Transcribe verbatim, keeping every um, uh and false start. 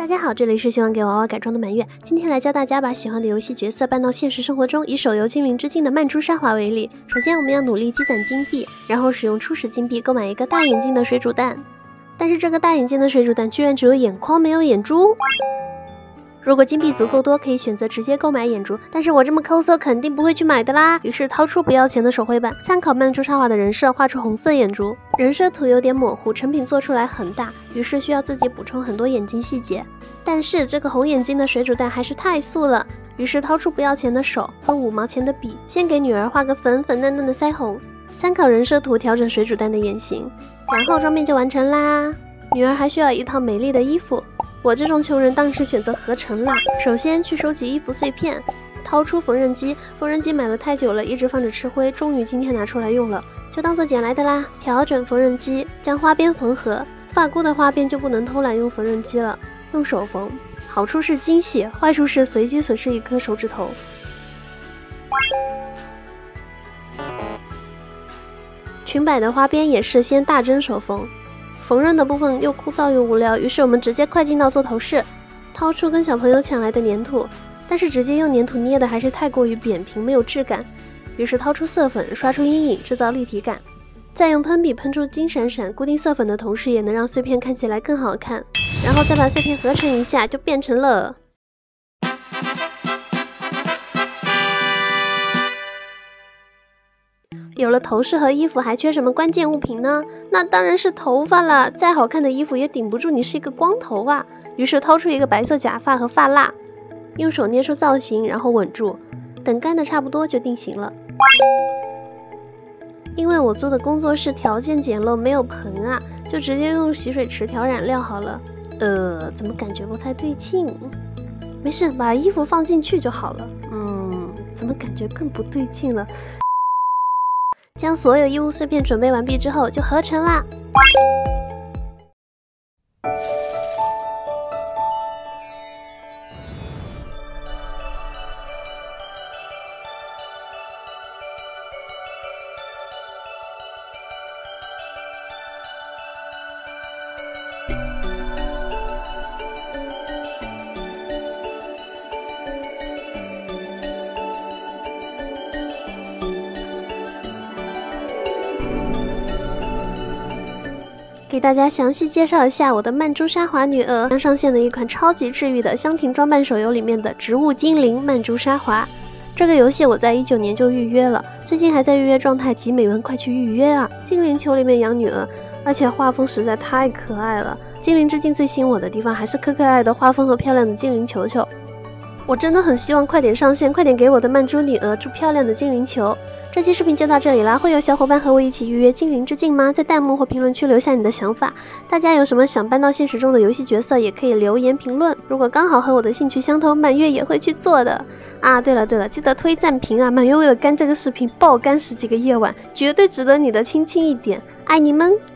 大家好，这里是喜欢给娃娃改装的满月，今天来教大家把喜欢的游戏角色搬到现实生活中，以手游精灵之境的曼珠沙华为例。首先我们要努力积攒金币，然后使用初始金币购买一个大眼睛的水煮蛋。但是这个大眼睛的水煮蛋居然只有眼眶没有眼珠。如果金币足够多，可以选择直接购买眼珠，但是我这么抠搜肯定不会去买的啦。于是掏出不要钱的手绘板，参考曼珠沙华的人设，画出红色眼珠。人设图有点模糊，成品做出来很大，于是需要自己补充很多眼睛细节。但是这个红眼睛的水煮蛋还是太素了，于是掏出不要钱的手和五毛钱的笔，先给女儿画个粉粉嫩嫩的腮红，参考人设图调整水煮蛋的眼型，然后妆面就完成啦。女儿还需要一套美丽的衣服。我这种穷人当然是选择合成啦。首先去收集衣服碎片，掏出缝纫机，缝纫机买了太久了，一直放着吃灰，终于今天拿出来用了，就当做捡来的啦。调整缝纫机，将花边缝合，发箍的花边就不能偷懒用缝纫机了，用手缝。好处是精细，坏处是随机损失一颗手指头。裙摆的花边也是先大针手缝。缝纫的部分又枯燥又无聊，于是我们直接快进到做头饰，掏出跟小朋友抢来的粘土，但是直接用粘土捏的还是太过于扁平，没有质感，于是掏出色粉刷出阴影，制造立体感，再用喷笔喷出金闪闪，固定色粉的同时也能让碎片看起来更好看，然后再把碎片合成一下，就变成了有了头饰和衣服，还缺什么关键物品呢？那当然是头发啦！再好看的衣服也顶不住你是一个光头啊！于是掏出一个白色假发和发蜡，用手捏出造型，然后稳住，等干的差不多就定型了。因为我租的工作室条件简陋，没有盆啊，就直接用洗水池调染料好了。呃，怎么感觉不太对劲？没事，把衣服放进去就好了。嗯，怎么感觉更不对劲了？将所有衣物碎片准备完毕之后，就合成啦。给大家详细介绍一下我的曼珠沙华女儿刚上线的一款超级治愈的香婷装扮手游里面的植物精灵曼珠沙华。这个游戏我在一九年就预约了，最近还在预约状态，集美文快去预约啊！精灵球里面养女儿，而且画风实在太可爱了。精灵之境最吸引我的地方还是可可爱的画风和漂亮的精灵球球。我真的很希望快点上线，快点给我的曼珠女儿出漂亮的精灵球。这期视频就到这里啦，会有小伙伴和我一起预约精灵之境吗？在弹幕或评论区留下你的想法。大家有什么想搬到现实中的游戏角色，也可以留言评论。如果刚好和我的兴趣相投，满月也会去做的。啊，对了对了，记得推赞评啊！满月为了干这个视频爆干十几个夜晚，绝对值得你的亲亲一点，爱你们！